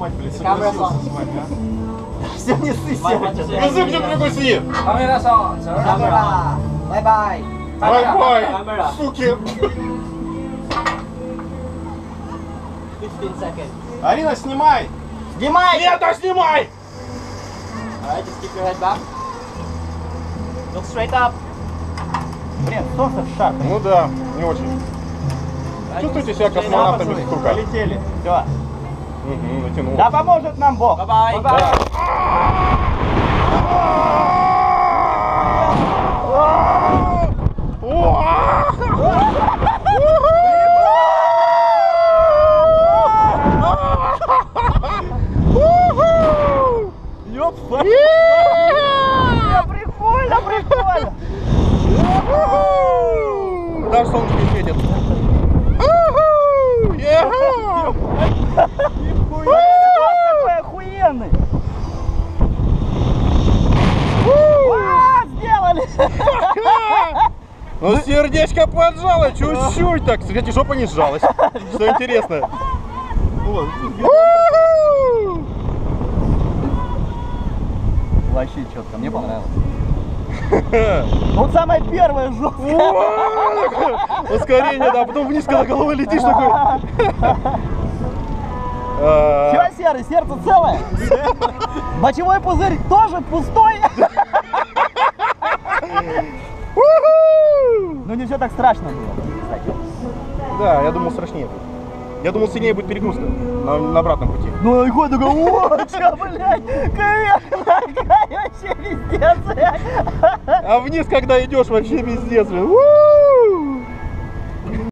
снимать, блядь, согласился с вами, а? Все не ссыся. Язык не прикуси! Камера. Бай-бай. Бай-бай, суки! 15 seconds. Арина, снимай! Снимай! Нет, а снимай! Alright, just keep your head back. Look straight up. Блин, солнце в шар. Ну да, не очень. Чувствуете себя космонавтами, сука? Полетели. Все. Угу, натянул. Да поможет нам Бог. Бай-бай. Ёп, прикольно, прикольно. Даже солнце не светит. Какой охуенный. Сделали. Ну сердечко поджало, чуть-чуть так. Кстати, жопа не сжалась. Что интересно. Вообще четко, мне понравилось. Вот самое первое жесткое. Ускорение, да, потом вниз, когда головой летишь, такой. Чего серый, сердце целое? Мочевой пузырь тоже пустой? Ну не все так страшно было, кстати. Да, я думал страшнее будет. Я думал сильнее будет перегрузка на обратном пути. Ну и год такой, о, чё, блядь, какая вообще пиздец, блядь. А вниз, когда идешь, вообще пиздец, блин.